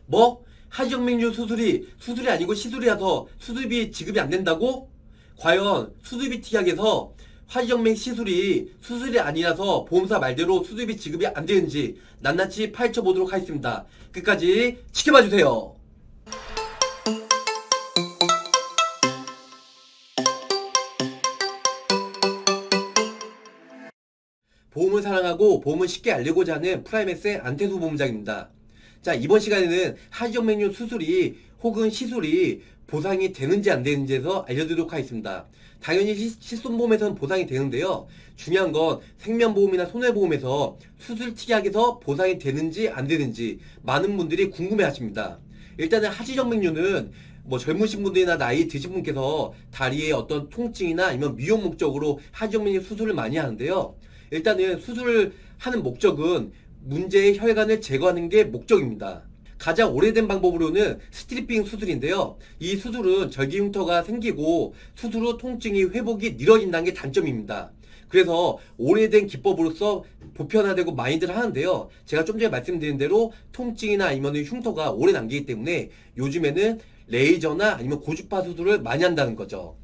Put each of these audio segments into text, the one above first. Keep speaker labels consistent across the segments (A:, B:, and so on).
A: 뭐? 하지정맥류 수술이 아니고 시술이라서 수술비 지급이 안 된다고? 과연 수술비 특약에서 하지정맥 시술이 수술이 아니라서 보험사 말대로 수술비 지급이 안 되는지 낱낱이 파헤쳐 보도록 하겠습니다. 끝까지 지켜봐 주세요. 보험을 사랑하고 보험을 쉽게 알리고자 하는 프라임엑스의 안태수 보험장입니다. 자, 이번 시간에는 하지정맥류 수술이 혹은 시술이 보상이 되는지 안 되는지에서 알려드리도록 하겠습니다. 당연히 실손보험에서는 보상이 되는데요. 중요한 건 생명보험이나 손해보험에서 수술 특약에서 보상이 되는지 안 되는지 많은 분들이 궁금해 하십니다. 일단은 하지정맥류는 뭐 젊으신 분들이나 나이 드신 분께서 다리에 어떤 통증이나 아니면 미용 목적으로 하지정맥류 수술을 많이 하는데요. 일단은 수술을 하는 목적은 문제의 혈관을 제거하는 게 목적입니다. 가장 오래된 방법으로는 스트리핑 수술인데요. 이 수술은 절개 흉터가 생기고 수술 후 통증이 회복이 느려진다는 게 단점입니다. 그래서 오래된 기법으로서 보편화되고 많이들 하는데요. 제가 좀 전에 말씀드린 대로 통증이나 아니면 흉터가 오래 남기기 때문에 요즘에는 레이저나 아니면 고주파 수술을 많이 한다는 거죠.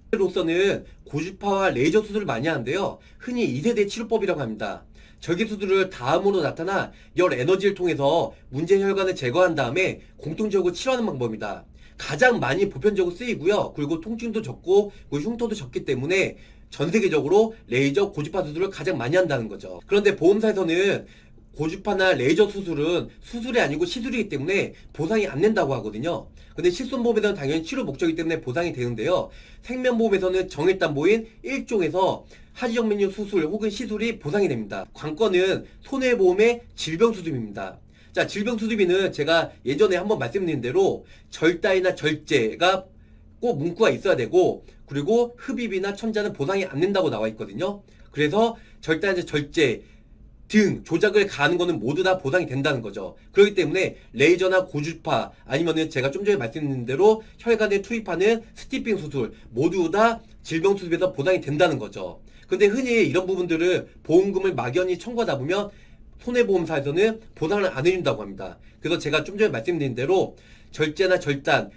A: 로서는 고주파와 레이저 수술을 많이 하는데요. 흔히 2세대 치료법이라고 합니다. 절개 수술을 다음으로 나타나 열 에너지를 통해서 문제 혈관을 제거한 다음에 공통적으로 치료하는 방법입니다. 가장 많이 보편적으로 쓰이고요. 그리고 통증도 적고 흉터도 적기 때문에 전 세계적으로 레이저 고주파 수술을 가장 많이 한다는 거죠. 그런데 보험사에서는 고주파나 레이저 수술은 수술이 아니고 시술이기 때문에 보상이 안 된다고 하거든요. 근데 실손보험에서는 당연히 치료 목적이기 때문에 보상이 되는데요. 생명보험에서는 정액담보인 1종에서 하지정맥류 수술 혹은 시술이 보상이 됩니다. 관건은 손해보험의 질병수술비입니다. 자, 질병수술비는 제가 예전에 한번 말씀드린 대로 절단이나 절제가 꼭 문구가 있어야 되고, 그리고 흡입이나 첨자는 보상이 안 된다고 나와 있거든요. 그래서 절단이나 절제 등 조작을 가하는 거는 모두 다 보상이 된다는 거죠. 그렇기 때문에 레이저나 고주파 아니면은 제가 좀 전에 말씀드린 대로 혈관에 투입하는 스티핑 수술 모두 다 질병수술비에서 보상이 된다는 거죠. 근데 흔히 이런 부분들을 보험금을 막연히 청구하다 보면 손해보험사에서는 보상을 안 해준다고 합니다. 그래서 제가 좀 전에 말씀드린 대로 절제나 절단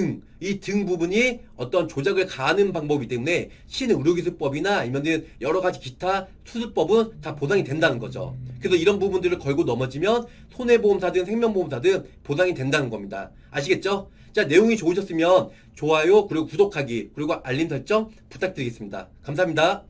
A: 이 등 부분이 어떤 조작을 가하는 방법이기 때문에 신의료기술법이나 아니면은 여러 가지 기타 수술법은 다 보상이 된다는 거죠. 그래서 이런 부분들을 걸고 넘어지면 손해보험사든 생명보험사든 보상이 된다는 겁니다. 아시겠죠? 자, 내용이 좋으셨으면 좋아요, 그리고 구독하기, 그리고 알림 설정 부탁드리겠습니다. 감사합니다.